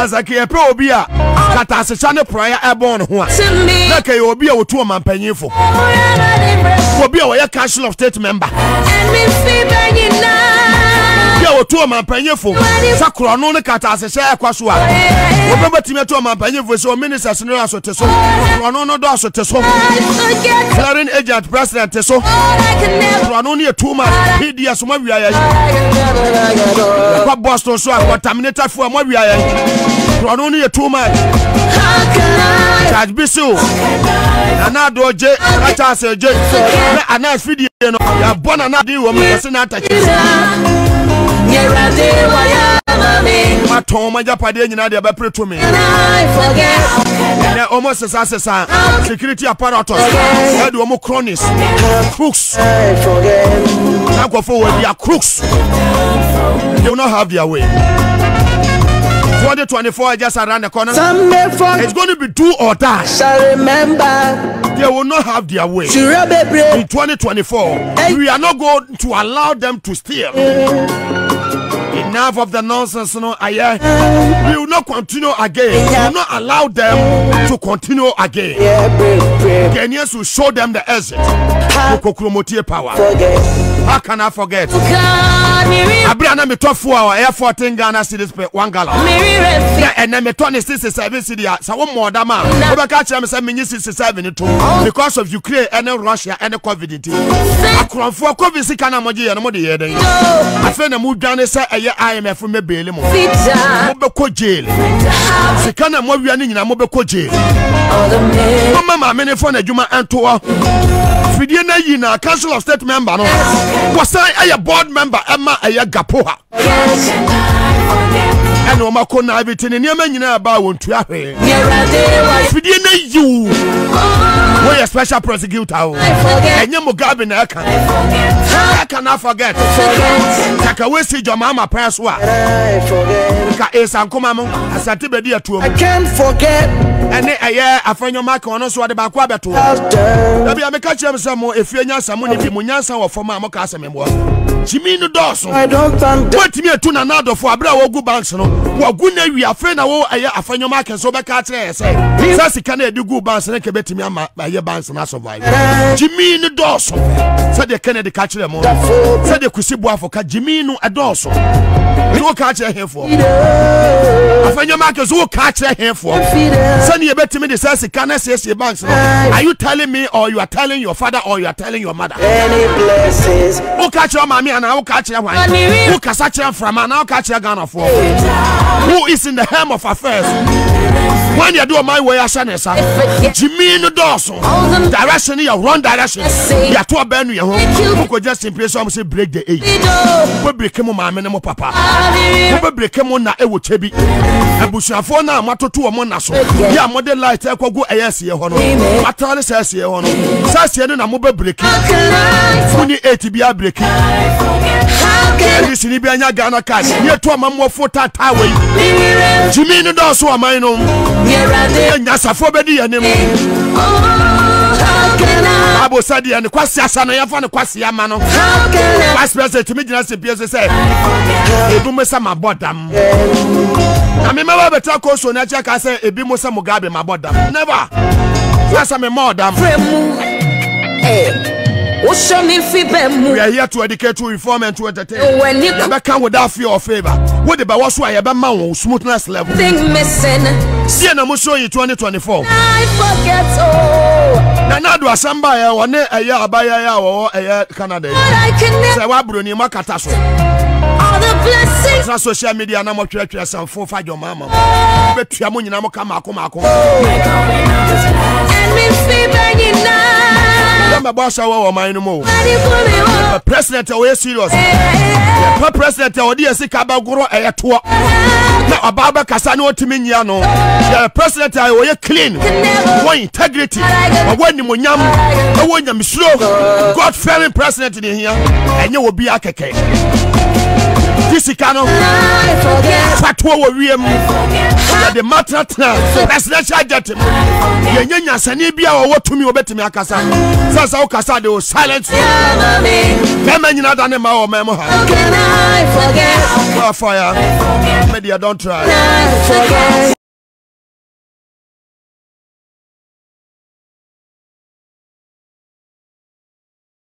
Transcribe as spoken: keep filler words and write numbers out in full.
Azaki e pro obi a kata asesa ne prayer e born ho a na kai obi a wotu omampanyinfo obi a woyɛ council of state member ya wotu omampanyinfo sakro no ne kata asesa e kwaso a obebetime to omampanyinfo so ministers no asote so no no do asote so clearing agent president so no ne too much media so ma wiaya kwa Boston so a contaminated for ma wiaya no ne too much charge bisu ana doje acha seje na ana video no ya bona na di wo me se na atachi Maton my Japade nyina de be preto me. Na almost as as security apparatus. Na do mo cronies. Crooks. Na go forward they are crooks. They will not have their way. twenty twenty-four just around the corner. It's going to be do or die. Shall remember. They will not have their way. In twenty twenty-four, we are not going to allow them to steal. Enough of the nonsense, no, I we will not continue again. We will not allow them to continue again. Kenyans will show them the exit. Power. How can I forget? Abriana me tough for our air fourteen Ghana cities per one gallon. And then me twenty sixty-seven city. So one more dama. Over catch them seven sixty-seven because of Ukraine and Russia and the COVID. I come for COVID sick and emoji and modi yede. I find a mood down say I M F me bail mo. Mo be ko jail. Sikana mo wiani nyina mo be ko jail. Mama ma me ne phone adwuma anto. Fidie na yi na council of state member no. Was I a board member Emma a gapoha. And no makona everything in Yemen about won't you have it. Fidie na you. We a special prosecutor. And you Mugabe na can. I cannot forget. Taka we see your mama pass what. Ka is and come among as a tibia to I can't forget. And a year I find your mark on us what about Quabeto. Maybe I make a chance some more if you're not someone if you munyansa or for Mamma Casamemo. Jimmy no Dawson. I don't think what me to another for a bra go banks no. What good we are friend I find your mark and so back at say. Sassy can do good banks and bet me my year banks and I survive. Jimmy no Dawson said the Kennedy catch them all. Said the Kusibwa for Jimmy no a Dawson. You catch him for. I find your markers who catch him for. Send you bet me the sassy can I say your banks. Are you telling me or you are telling your father or you are telling your mother? Any places. Who catch your mommy and I'll catch your wife. Who can catch you from and I'll catch your gun for. Who is in the helm of affairs? When you do my way, I shall say, Jimmy no Dawson. Direction, your wrong direction. You are to a band your home. Who could just simply say break the eight. We break him on my minimum papa. We break him on that it would be. And Bushafo now, Mato to a monaso. Yeah, modern light, I could go a yes here. Matali says here on Sassian and a mobile breaking. Funny eighty be a breaking. This in Ibia Ghana cash. Near to a mamma for that highway. Jimmy no Dawson, a mine home. Yes, a phobia and Abu Sadi and the Quasiasana, I found a Quasiamano. Vice President to me, just appears to say, a boomer my bottom. I remember the taco so that I say, a bimosa Mugabe, my bottom. Never. That's a more damn. We are here to educate, to inform, and to entertain. When you come without fear or favor, what about what's why about man smoothness level? Thing missing. See, and I'm showing you twenty twenty-four. I forget all. Now, do a samba or a year abaya or a year Canada. I can never Bruni Makataso. All the blessings. Not social media, and I'm a church and four five your mama. But Yamun Namaka Mako. And me fever now. I'm a boss or mine more. President away serious. The president or dear Sikaba Guru a tour. Now a Baba Casano Timiniano. The president I will clean. One integrity. But when you munyam, I want you slow. God fearing president in here, and you will be a keke. This sika no fatwa wo wiem ya de matratra presidential jet ye nyanya sane bia wo tumi obetimi akasa sasa wo kasa de o silence mema nyina da ne ma wo memo ha fire media don't try